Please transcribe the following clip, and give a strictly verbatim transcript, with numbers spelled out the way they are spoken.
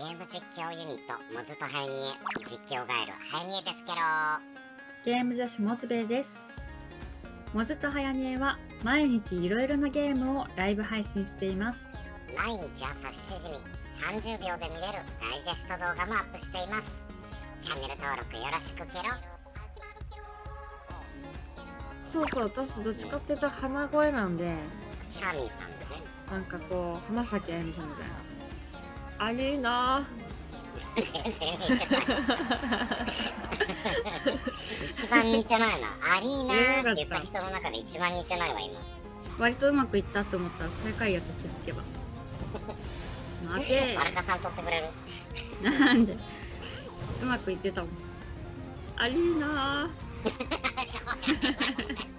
ーム実況ユニットモズとハイニエ実況ガエルハイニエですけど、 ゲーム女子モズベイです。モズとハヤニエは毎日いろいろなゲームをライブ配信しています。 毎日朝しちじにさんじゅうびょうで見れるダイジェスト動画もアップしています。チャンネル登録よろしくケロ。 そうそう、私どっちかっていうと鼻声なんで、 チャーミーさんですね。 なんかこう浜崎あゆみさんみたいな。あれいいな全然似てない一番似てないな。アリーナーって言った人の中で一番似てないわ今。 割とうまくいったと思ったら最下位やった気づけば負けマルカさん取ってくれるなんでうまくいってたもん。ありーなー